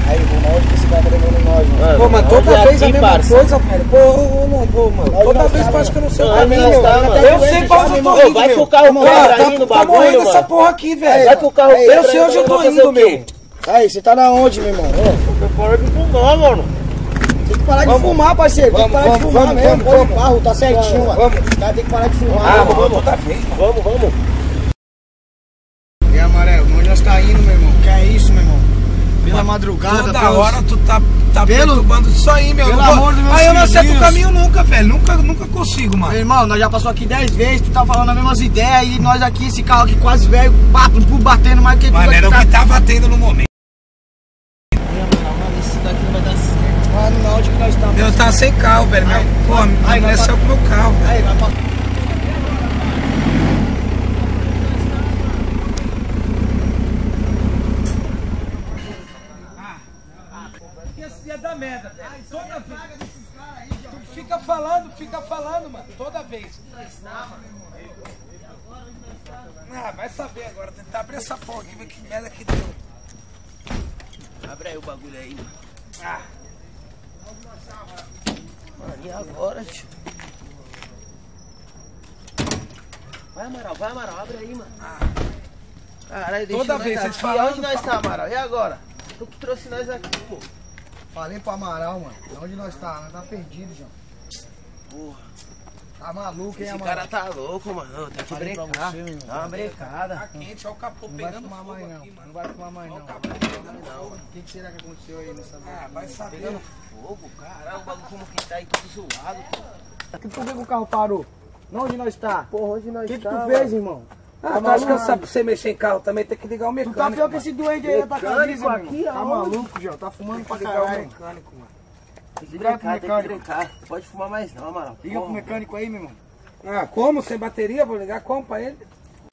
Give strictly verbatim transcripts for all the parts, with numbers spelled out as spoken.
Aí, mano, onde que esse cara tá levando nós, mano? Pô, mas toda é vez aqui, a mesma parça? coisa, velho. Pô, ô, mano, pô, mano. Toda vez parece que eu não sei o Onde caminho, nós tá, meu. mano? Eu sei qual eu tô indo, Vai meu. pro carro Mano, quebra tá, aí no tá bagulho, morrendo essa mano. porra aqui, velho. Vai pro carro Eu quebra sei aí, onde eu tô vai fazer indo, o quê? meu. Aí, você tá na onde, meu irmão? Para de fumar, mano. Tem que parar de fumar, parceiro. Tem que parar de fumar mesmo. Põe o carro, tá certinho, mano. O cara tem que parar de fumar. Ah, vamos, toda vez, mano. Vamos, vamos. E amarelo, onde nós tá indo, meu irmão? Que é isso, meu irmão? Pela Mano, madrugada, toda pelos... hora tu tá, tá Pelo- perturbando isso aí, meu. Pelo Não vou- amor dos meus Aí eu não acerto o filhinhos. caminho nunca, velho. Nunca, nunca consigo, mano. Meu irmão, nós já passou aqui dez vezes, tu tá falando as mesmas ideias e nós aqui, esse carro aqui quase velho, bato, batendo mais que tudo Mano, aqui era o tá... que tava tendo no momento. Mano, esse daqui não vai dar certo. Mano, onde que nós estamos? Meu tá sem carro, velho. Meu, Aí, pô, aí, não é nós só tá- com o meu carro, velho. Aí, vai pra... Esse ia dar merda, velho. Toda vez. Tu fica falando, fica falando, mano. Toda vez. Ah, vai saber agora. Tentar abrir essa porra aqui, ver que merda que deu. Abre aí o bagulho aí, mano. Ah, Mano, e agora, tio? Vai, Amaral, vai, Amaral. Abre aí, mano. Caralho, deixa Toda nós vez aqui. vocês falando, Onde nós tá, Amaral? E agora? Tu que trouxe nós aqui, pô. Falei pro Amaral, mano. Onde nós tá? Nós tá perdido, João. Porra. Tá maluco, hein, Esse Amaral? cara tá louco, mano. Tem que Falei pra brecar. você, meu irmão. Dá uma brecada. tá quente, olha o capô Não vai pegando fumar fogo mais, não. aqui, mano. Não vai fumar mais, não. Olha o capô pegando Não, fogo. mano. O que, que será que aconteceu aí nessa Ah, vai saber. Pegando fogo, caralho. O bagulho como que tá aí tudo zoado, pô. Que por que o carro parou? Onde nós tá? Porra, onde nós O que, que tá, tu mano? fez, irmão? Ah, tu acha que eu sabe pra você mexer em carro também tem que ligar o Tu mecânico. tá pior que mano. esse doente aí da Mecânico camisa, meu aqui, irmão. Tá aonde? maluco, João. Tá fumando Tem que pra ligar o caralho. mecânico, mano. Tem que Liga pro brincar, tem que mecânico. brincar. Não pode fumar mais não, Amaral. Liga pro Porra. mecânico aí, meu irmão. Ah, como? Sem bateria? Vou ligar como pra ele?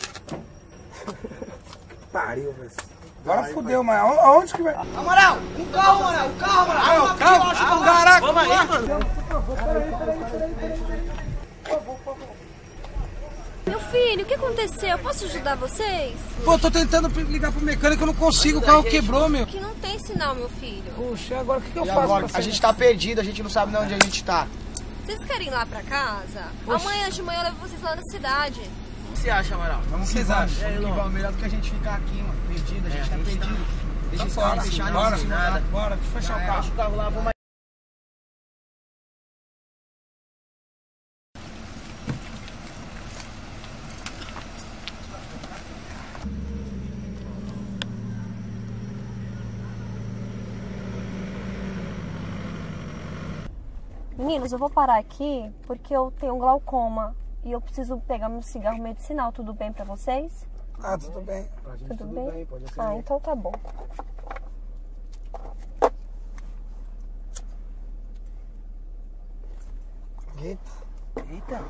Pariu, velho. Agora fudeu, mas aonde- aonde que vai? Amaral, o carro, Amaral, o carro, Amaral. Ah, o carro? Ah, caraca! Vamos aí, mano. Meu filho, o que aconteceu? Posso ajudar vocês? Pô, tô tentando ligar pro mecânico, eu não consigo, o carro quebrou, meu. Que não tem sinal, meu filho. Puxa, agora o que, que eu E faço? agora? pra A sair? gente tá perdido, a gente não sabe de onde a gente tá. Vocês querem ir lá pra casa? Amanhã de manhã eu levo vocês lá na cidade. O que você acha, Amaral? Vamos Vocês que vamos. acham? Vamos que vamos. Melhor do que a gente ficar aqui, mano. Perdido, a gente tá a gente tá- perdido. Deixa esse Bora, carro fechado, bora, não sei nada. bora, deixa eu fechar o carro. Deixa o carro lá, vamos aí. Meninos, eu vou parar aqui porque eu tenho glaucoma e eu preciso pegar meu cigarro medicinal. Tudo bem pra vocês? Ah, tudo bem. Pra gente Tudo, tudo bem? bem, pode Ah, acender. então tá bom. Eita. Eita.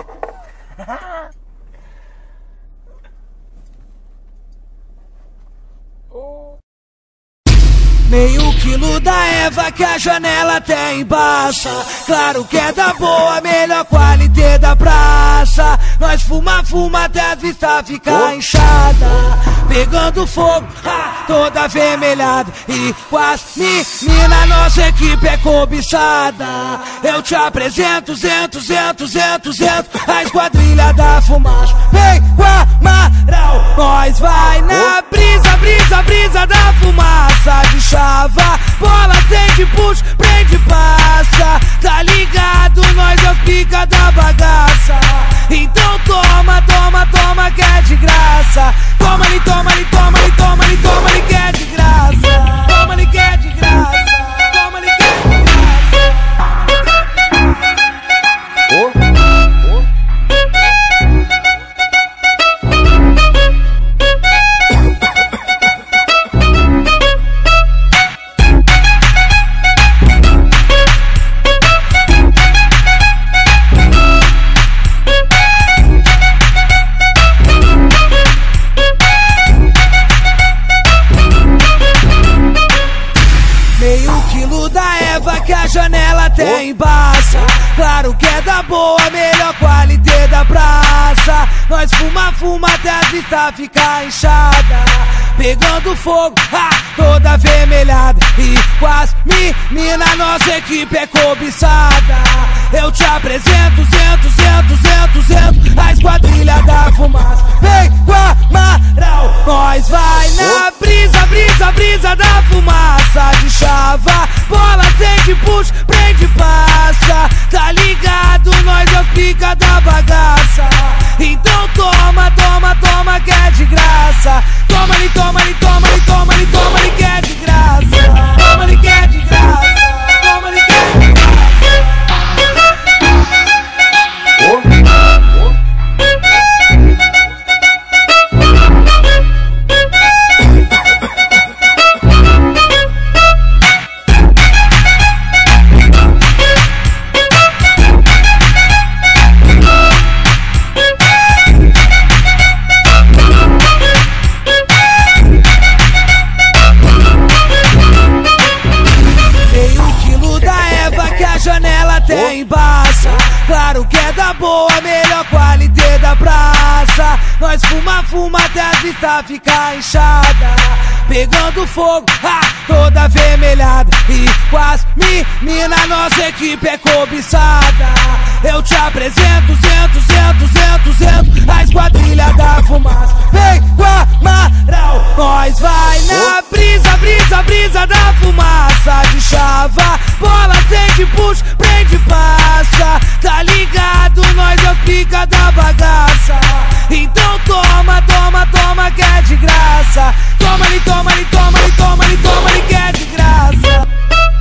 Meio quilo da Eva que a janela tem embaça. Claro que é da boa, melhor qualidade da praça. Nós fuma, fuma até a vista ficar inchada. Pegando fogo, ah, toda avermelhada. E com as meninas, nossa equipe é cobiçada. Eu te apresento, zento, zento, zento, zento. A esquadrilha da fumaça. Vem com a Amaral, nós vai na brisa, brisa, brisa da fumaça. De chava, bola, sente, puxa, prende, passa. Tá ligado, nós é os pica da bagaça. Então toma, toma, toma que é de graça. Toma ali, toma ali, toma ali, toma ali, toma ali que é de graça. Toma ali que é de graça. Toma ali que é de graça. Meio quilo da Eva que a janela tem embaça. Claro que é da boa, melhor qualidade da praça. Nós fuma, fuma até a vista ficar inchada. pegando fogo, ah, toda vermelhada. E com as meninas nossa equipe é cobiçada. Eu te apresento, zento, zento, zento, zento, a esquadrilha da fumaça. Vem com a Amaral, nós vai na brisa, brisa, brisa da fumaça. De chava, bola, sente, puxa, prende, passa. Tá ligado, nós é o pica da bagaça. Então toma, toma, toma que é de graça. Toma ali, toma ali, toma ali, toma ali, toma ali que é de graça. Toma ali que é de graça. Toma ali que é de graça. Claro que é da boa, melhor qualidade da praça. Nós fuma, fuma até a vista ficar inchada, pegando fogo, ah, toda vermelhada. E com as meninas nossa equipe é cobiçada. Eu te apresento, zento, zento, zento, zento, a esquadrilha da fumaça. Vem com a Amaral, nós vai na brisa, brisa, brisa da fumaça. De chava, bola, sente, puxa, prende, passa. Tá ligado, nós é o pica da bagaça. Então toma, toma, toma que é de graça. Toma ali, toma ali, toma ali, toma ali, toma ali que é de graça.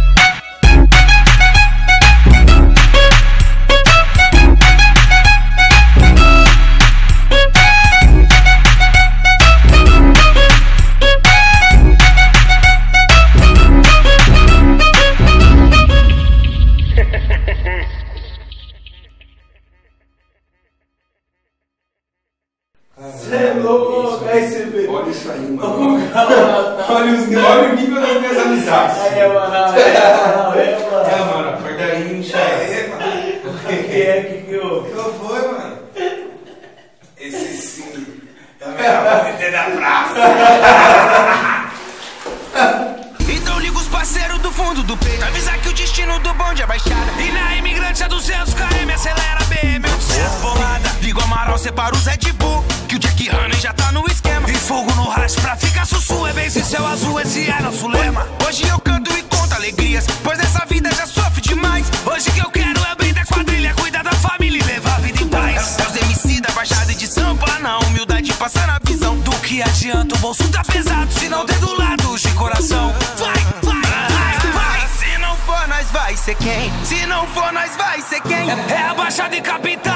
Você é louco, aí você vê. Olha isso aí, mano. Olha, os, olha o nível das minhas amizades. É, mano, é, mano, é, mano. É, mano, acorda aí, incha aí, mano. O que que é? O que que houve? O que foi, mano? Esse sim. Também é da praça. Então liga os parceiros do fundo do peito, avisar que o destino do bonde é baixada. E na imigrante a duzentos quilômetros, acelera B M oitocentos bolada. Liga o Amaral, separa o Zé de Bull, que o Jack Honey já tá no esquema. E fogo no rastro pra ficar sussu, é bem esse céu azul, esse é nosso lema. Hoje eu canto e conto alegrias, pois nessa vida já sofre demais. Hoje que eu quero é bem da quadrilha, cuidar da família e levar a vida em paz. É os M C da Baixada de Sampa, na humildade passar na visão. Do que adianta, o bolso tá pesado, se não tem do lado de coração. Vai, vai, vai, vai. Se não for, nós vai ser quem? Se não for, nós vai ser quem? É, é a Baixada e Capital.